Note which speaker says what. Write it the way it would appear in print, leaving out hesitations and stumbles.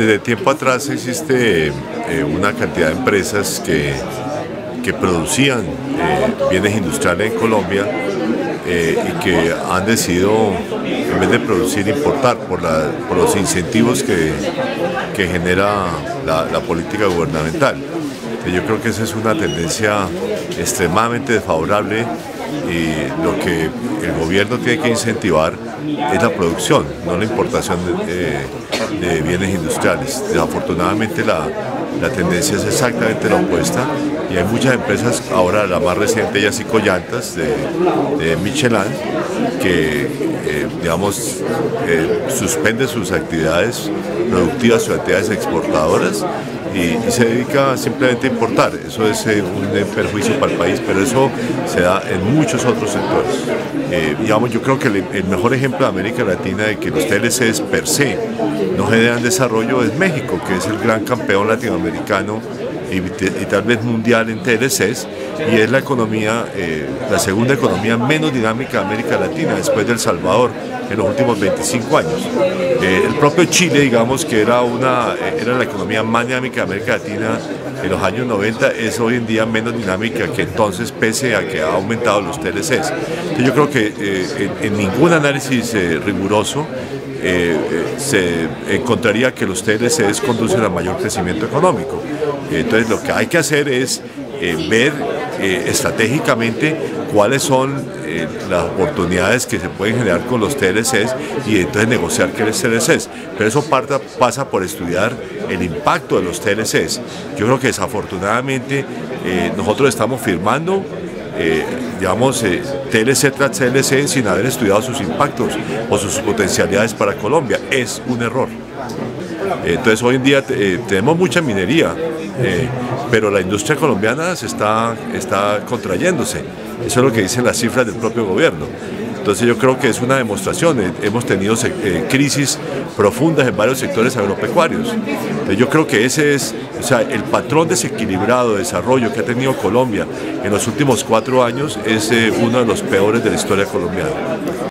Speaker 1: desde tiempo atrás existe una cantidad de empresas que producían bienes industriales en Colombia y que han decidido, en vez de producir, importar por los incentivos que genera la política gubernamental. Yo creo que esa es una tendencia extremadamente desfavorable y lo que el gobierno tiene que incentivar es la producción, no la importación de bienes industriales. Desafortunadamente la tendencia es exactamente la opuesta y hay muchas empresas, ahora la más reciente Yacyco Llantas de Michelin, que suspende sus actividades productivas, sus actividades exportadoras y se dedica simplemente a importar. Eso es un perjuicio para el país, pero eso se da en muchos otros sectores. Yo creo que el mejor ejemplo de América Latina de que los TLCs per se no generan desarrollo es México, que es el gran campeón latinoamericano y tal vez mundial en TLCs, y es la economía, la segunda economía menos dinámica de América Latina después de El Salvador en los últimos 25 años. El propio Chile, digamos, que era la economía más dinámica de América Latina en los años 90, es hoy en día menos dinámica que entonces, pese a que ha aumentado los TLCs. Entonces, yo creo que en ningún análisis riguroso se encontraría que los TLCs conducen a mayor crecimiento económico. Entonces lo que hay que hacer es ver estratégicamente cuáles son las oportunidades que se pueden generar con los TLCs y entonces negociar con los TLCs. Pero eso pasa por estudiar el impacto de los TLCs. Yo creo que desafortunadamente nosotros estamos firmando TLC tras TLC sin haber estudiado sus impactos o sus potencialidades para Colombia. Es un error. Entonces hoy en día tenemos mucha minería, pero la industria colombiana está contrayéndose. Eso es lo que dicen las cifras del propio gobierno. Entonces yo creo que es una demostración. Hemos tenido crisis profundas en varios sectores agropecuarios. Entonces yo creo que ese es el patrón desequilibrado de desarrollo que ha tenido Colombia en los últimos 4 años es uno de los peores de la historia colombiana.